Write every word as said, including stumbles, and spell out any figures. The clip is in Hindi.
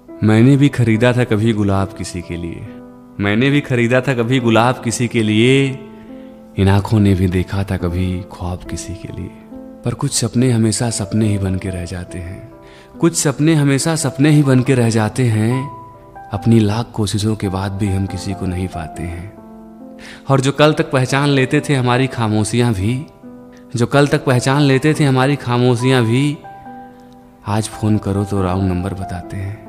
मैंने भी खरीदा था कभी गुलाब किसी के लिए, मैंने भी खरीदा था कभी गुलाब किसी के लिए, इन आँखों ने भी देखा था कभी ख्वाब किसी के लिए। पर कुछ सपने हमेशा सपने ही बन के रह जाते हैं, कुछ सपने हमेशा सपने ही बन के रह जाते हैं। अपनी लाख कोशिशों के बाद भी हम किसी को नहीं पाते हैं। और जो कल तक पहचान लेते थे हमारी खामोशियाँ भी, जो कल तक पहचान लेते थे हमारी खामोशियाँ भी, आज फ़ोन करो तो रॉन्ग नंबर बताते हैं।